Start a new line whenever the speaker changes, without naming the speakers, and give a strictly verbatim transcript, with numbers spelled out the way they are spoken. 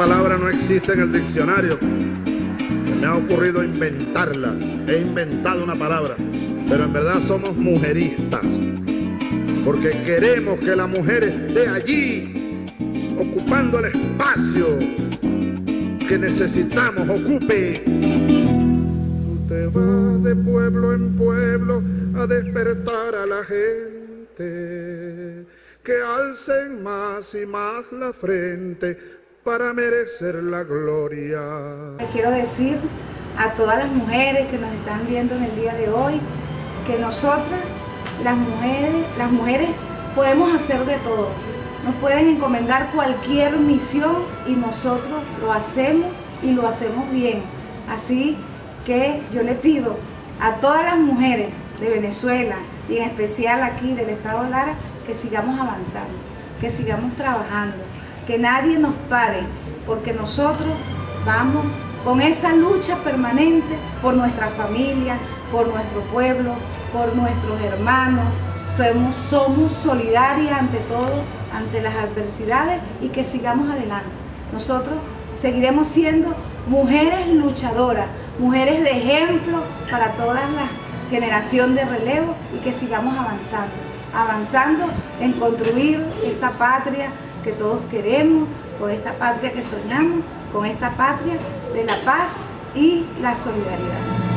palabra no existe en el diccionario. Me ha ocurrido inventarla. He inventado una palabra. Pero en verdad somos mujeristas. Porque queremos que la mujer esté allí, ocupando el espacio que necesitamos, ocupe. Tú te vas de pueblo en pueblo a despertar a la gente, que alcen más y más la frente para merecer la gloria.
Quiero decir a todas las mujeres que nos están viendo en el día de hoy, que nosotras, las mujeres, las mujeres podemos hacer de todo. Nos pueden encomendar cualquier misión y nosotros lo hacemos y lo hacemos bien. Así que yo le pido a todas las mujeres de Venezuela y en especial aquí del estado Lara que sigamos avanzando, que sigamos trabajando, que nadie nos pare, porque nosotros vamos con esa lucha permanente por nuestra familia, por nuestro pueblo, por nuestros hermanos. Somos, somos solidarias ante todo, ante las adversidades, y que sigamos adelante. Nosotros seguiremos siendo mujeres luchadoras, mujeres de ejemplo para toda la generación de relevo, y que sigamos avanzando, avanzando en construir esta patria que todos queremos, con esta patria que soñamos, con esta patria de la paz y la solidaridad.